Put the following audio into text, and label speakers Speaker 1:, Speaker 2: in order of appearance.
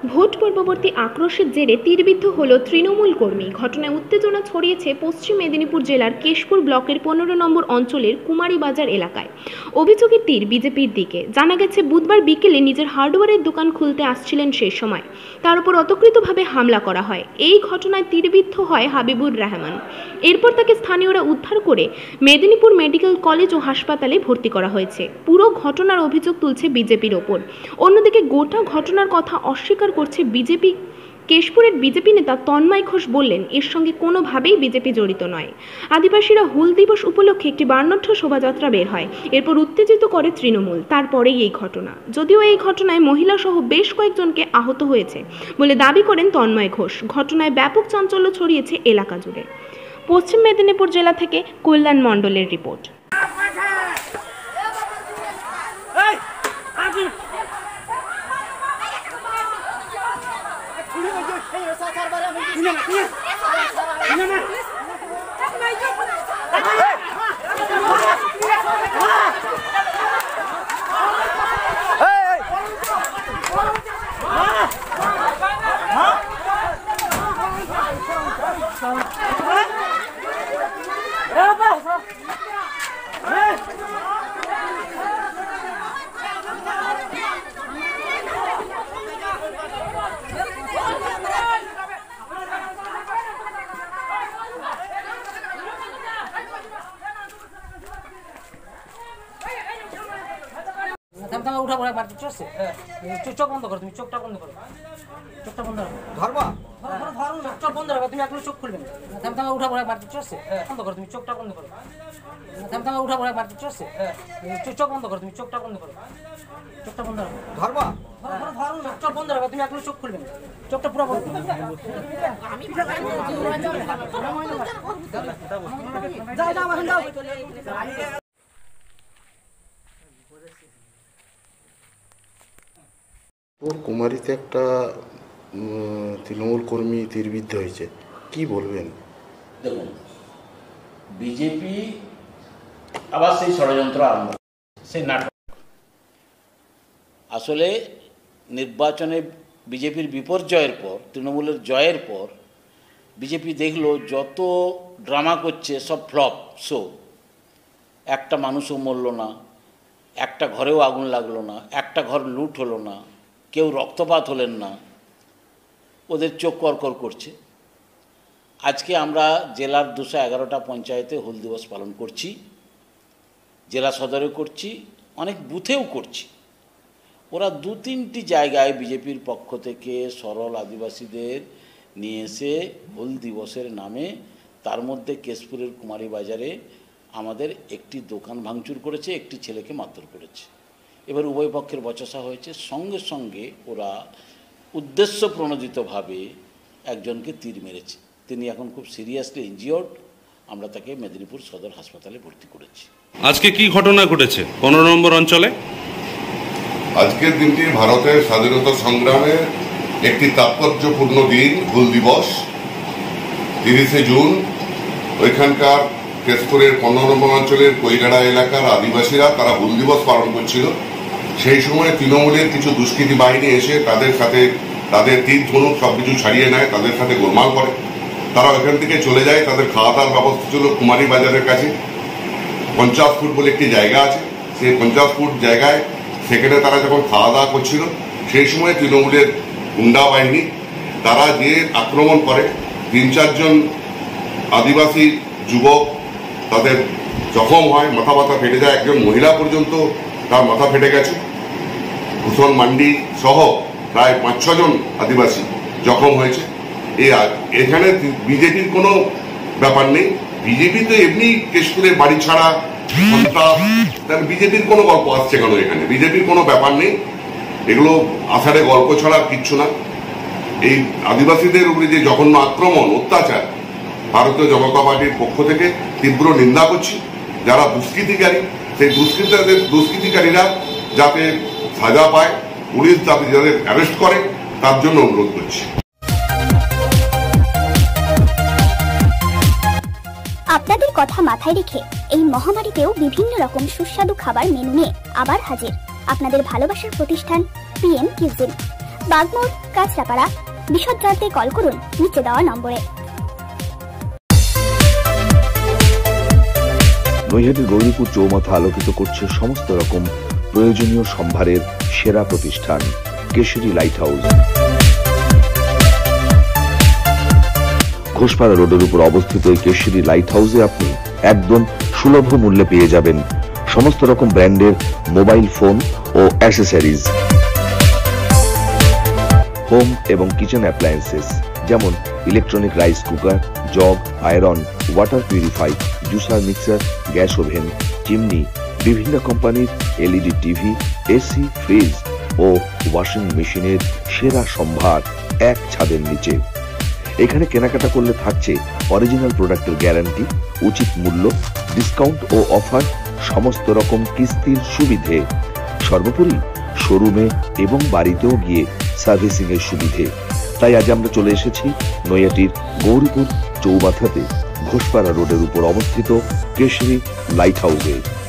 Speaker 1: Vote পূর্ববর্তী আক্রোশের জেরে তীরবিদ্ধ হল তৃণমূল কর্মী। ঘটনায় উত্তেজনা ছড়িয়েছে পশ্চিম মেদিনীপুর জেলার কেশপুর ব্লকের 15 নম্বর অঞ্চলের কুমারীবাজার এলাকায়। অভিযোগের তীর বিজেপির দিকে। জানা গেছে, বুধবার বিকেলে নিজের হার্ডওয়্যারের দোকান খুলতে আসছিলেন সেই সময় তার উপর অতর্কিতভাবে হামলা করা হয়। এই ঘটনায় তীরবিদ্ধ হয় হাবিবুর রহমান। এরপর তাকে স্থানীয়রা উদ্ধার করে মেদিনীপুর মেডিকেল কলেজ ও হাসপাতালে ভর্তি করা হয়েছে। পুরো ঘটনার অভিযোগ তুলছে বিজেপির ওপর। অন্যদিকে গোটা ঘটনার কথা অস্বীকার করছে বিজেপি। কেশপুরের বিজেপি নেতা তন্ময় ঘোষ বললেন, এর সঙ্গে কোনোভাবেই বিজেপি জড়িত নয়। আদিবাসীরা হুল দিবস উপলক্ষে একটি বর্ণাঢ্য শোভাযাত্রা বের হয়। এরপর উত্তেজিত করে তৃণমূল। তারপরেই এই ঘটনা। যদিও এই ঘটনায় মহিলা সহ বেশ কয়েকজনকে আহত হয়েছে বলে দাবি করেন তন্ময় ঘোষ। ঘটনায় ব্যাপক চাঞ্চল্য ছড়িয়েছে এলাকা জুড়ে। পশ্চিম মেদিনীপুর জেলা থেকে কল্যাণ মণ্ডলের রিপোর্ট।
Speaker 2: উঠা পড়া মারতে চলছে। চোখ বন্ধ করো, তুমি চোখটা বন্ধ করো, চোখটা বন্ধ রাখো। ধরবা চোখ বন্ধ রাখো, তুমি এখনো চোখ খুলবে না। থামা উঠা পড়া মারতে চলছে, বন্ধ করো, তুমি চোখটা বন্ধ করো। থামা উঠা পড়া মারতে চলছে, চোখ বন্ধ করো, তুমি চোখটা বন্ধ করো, চোখটা বন্ধ রাখো। ধরবা চোখ বন্ধ রাখো, তুমি এখনো চোখ খুলবে না, চোখটা পুরো বন্ধ করো।
Speaker 3: কুমারীতে একটা তৃণমূল কর্মী তীরবিদ্ধ হয়েছে, কি বলবেন?
Speaker 4: দেখুন, বিজেপি আবার সেই ষড়যন্ত্র আরম্ভ, সেই নাটক। আসলে নির্বাচনে বিজেপির বিপর্যয়ের পর, তৃণমূলের জয়ের পর বিজেপি দেখলো যত ড্রামা করছে সব ফ্লপ শো। একটা মানুষও মরল না, একটা ঘরেও আগুন লাগলো না, একটা ঘর লুট হলো না, কেউ রক্তপাত হলেন না। ওদের চোখ করকর করছে। আজকে আমরা জেলার 211টা পঞ্চায়েতে হুল দিবস পালন করছি, জেলা সদরে করছি, অনেক বুথেও করছি। ওরা 2-3টি জায়গায় বিজেপির পক্ষ থেকে সরল আদিবাসীদের নিয়ে এসে হুল দিবসের নামে, তার মধ্যে কেশপুরের কুমারী বাজারে আমাদের একটি দোকান ভাঙচুর করেছে, একটি ছেলেকে মারধর করেছে। এবার উভয় পক্ষের বচসা হয়েছে। সঙ্গে সঙ্গে ওরা উদ্দেশ্য প্রণোদিতভাবে একজনকে তীর মেরেছে। তিনি এখন খুব সিরিয়াসলি ইনজিওর্ড। আমরা তাকে মেদিনীপুর সদর হাসপাতালে ভর্তি করেছি।
Speaker 5: আজকে কি ঘটনা ঘটেছে 15 নম্বর অঞ্চলে?
Speaker 6: আজকের দিনটি ভারতের স্বাধীনতা সংগ্রামের একটি তাৎপর্যপূর্ণ দিন, হুল দিবস। 30শে জুন ওইখানকার কেশপুরের 15 নম্বর অঞ্চলের কৈরাড়া এলাকার আদিবাসীরা তারা হুল দিবস পালন করছিল। সেই সময় তৃণমূলের কিছু দুষ্কৃতী বাহিনী এসে তাদের সাথে তাদের তীর ধনুক সবকিছু ছাড়িয়ে নেয়, তাদের সাথে গোলমাল করে। তারা ওইখান থেকে চলে যায়। তাদের খাওয়া দাওয়ার ব্যবস্থা ছিল কুমারী বাজারের কাছে 50 ফুট বলে একটি জায়গা আছে। সেই 50 ফুট জায়গায় সেখানে তারা যখন খাওয়া দাওয়া করছিল, সেই সময় তৃণমূলের গুন্ডা বাহিনী তারা যে আক্রমণ করে, 3-4 জন আদিবাসী যুবক তাদের জখম হয়, মাথা ব্যথা ফেটে যায়। একজন মহিলা পর্যন্ত তার মাথা ফেটে গেছে। ভূষণ মান্ডি সহ প্রায় 5-6 জন আদিবাসী জখম হয়েছে। এখানে বিজেপির কোনো ব্যাপার নেই। বিজেপি তো এমনি কেশপুরে বাড়ি ছাড়া বিজেপির কোনো গল্প আসছে কেন? এখানে বিজেপির কোনো ব্যাপার নেই। এগুলো আষাঢ়ে গল্প ছাড়া কিচ্ছু না। এই আদিবাসীদের উপরে যে জঘন্য আক্রমণ, অত্যাচার, ভারতীয় জনতা পার্টির পক্ষ থেকে তীব্র নিন্দা করছি। যারা দুষ্কৃতিকারী, সেই দুষ্কৃতিকারীরা যাতে সাজা পায়, পুলিশ যাতে যাদের অ্যারেস্ট করে, তার জন্য অনুরোধ করছি।
Speaker 7: আপনাদের কথা মাথায় রেখে এই মহামারীতেও বিভিন্ন রকম সুস্বাদু খাবার মেনু নিয়ে আবার হাজির আপনাদের ভালোবাসার প্রতিষ্ঠান PM কিচেন। বাগমোড়, কাঁচরাপাড়া। বিশদ জানতে কল করুন নিচে দেওয়া নম্বরে।
Speaker 8: নৈহাটির গৌরীপুর চৌমাথা আলোকিত করছে সমস্ত রকম প্রয়োজনীয় সম্ভারের সেরা প্রতিষ্ঠান কেশরী লাইট হাউস। ঘোষপাড়া রোডের উপর অবস্থিত এই কেশরী লাইট হাউসে আপনি একদম সুলভ মূল্যে পেয়ে যাবেন সমস্ত রকম ব্র্যান্ডের মোবাইল ফোন ও অ্যাসেসরিজ, হোম এবং কিচেন অ্যাপ্লায়েন্সেস যেমন electronic rice cooker, jug, iron, water purify, juicer, mixer, gas oven, chimney, বিভিন্ন কোম্পানির এলইডি টিভি, এসি, ফ্রিজ ও ওয়াশিং মেশিনের সেরা সম্ভার এক ছাদের নিচে। এখানে কেনাকাটা করলে থাকছে অরিজিনাল প্রোডাক্টের গ্যারান্টি, উচিত মূল্য, ডিসকাউন্ট ও অফার, সমস্ত রকম কিস্তির সুবিধে, সর্বোপরি শোরুমে এবং বাড়িতেও গিয়ে সার্ভিসিং এর সুবিধে। তাই আজ আমরা চলে এসেছি নৈহাটির গৌরীপুর চৌমাথাতে ঘোষপাড়া রোডের উপর অবস্থিত কেশরী লাইট হাউসে।